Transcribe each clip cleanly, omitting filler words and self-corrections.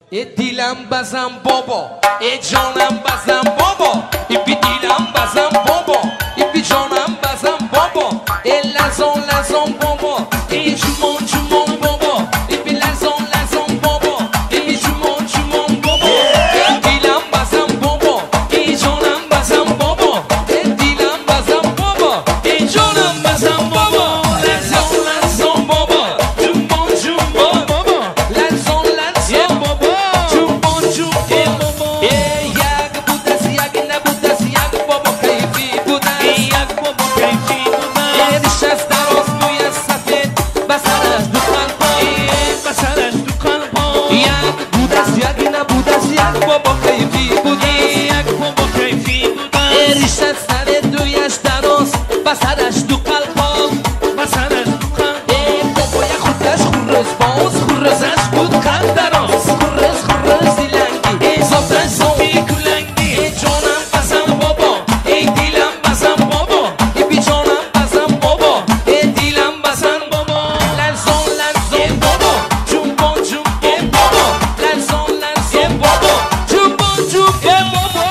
دیلم بزن بابا جانم بزن بابا بی دیلم بزن بابا بی جانم بزن بابا لزان لزان بابا جمون جمون بابا بی لزان لزان بابا جمون جمون بابا دیلم بزن بابا جانم بزن بابا دیلم بزن بابا جانم بزن بابا لزان لزان بابا جمون جمون بابا لزان لزان بابا جمون جمون بابا یک بود از یک نبود از یک بابا کیفی بود یک بابا کیفی بود ریش از دراز موی از سفید بسرش دو قلبای بسرش دو قلبای یک بود از یک نبود از یک بابا کیفی بود یک بابا کیفی بود ریش از سر دویش دراز بسرش دو قلبا بسرش دو قلبا بابا یک خودش خورز باز خورزش بود قلب دراز خورز خورز دیلنگی زفتش زامی کلنگی جانم بزن بابا دیلم بزن بابا بی جانم بزن بابا دیلم بزن بابا لرزان لرزان بابا جنبان جنبان بابا لرزان لرزان بابا جنبان جنبان بابا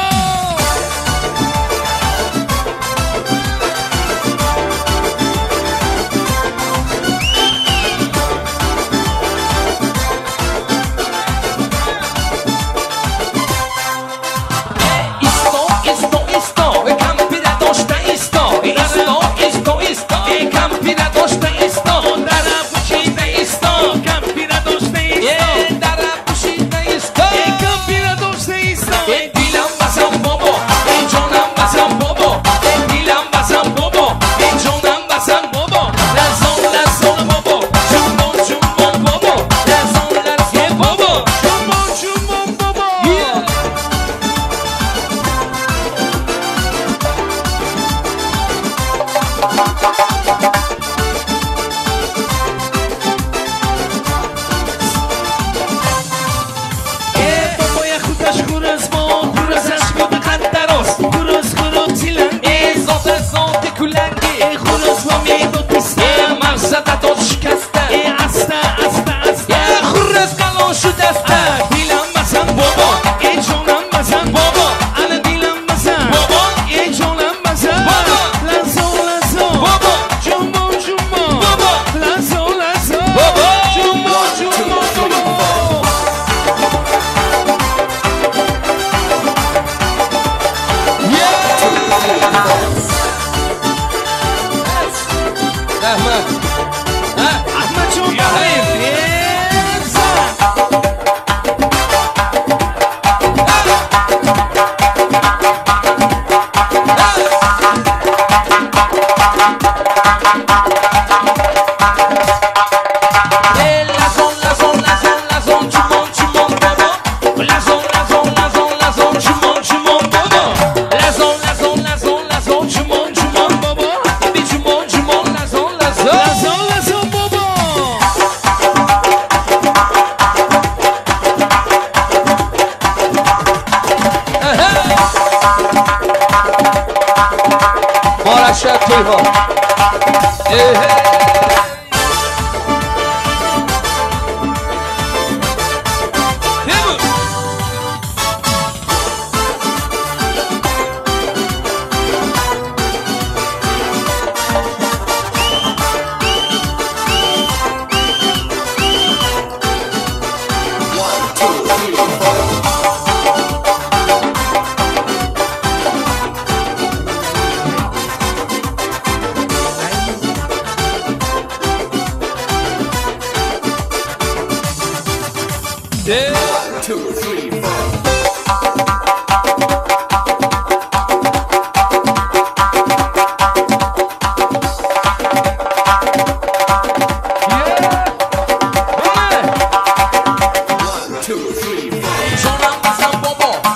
جانم بزن بابا